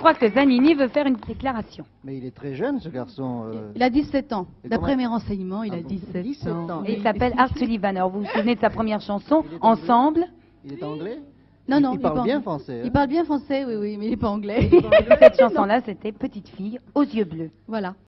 crois que Zanini veut faire une déclaration. Mais il est très jeune, ce garçon. Il a 17 ans. Et D'après comment- mes renseignements, il a bon, 17 ans. Et il s'appelle Art Sullivan. Alors vous vous souvenez de sa première chanson, Ensemble? Il est anglais? Non, non, Il parle pas bien anglais. français. Il hein. parle bien français, oui, oui, mais il n'est pas anglais. Cette chanson-là, c'était Petite fille aux yeux bleus. Voilà.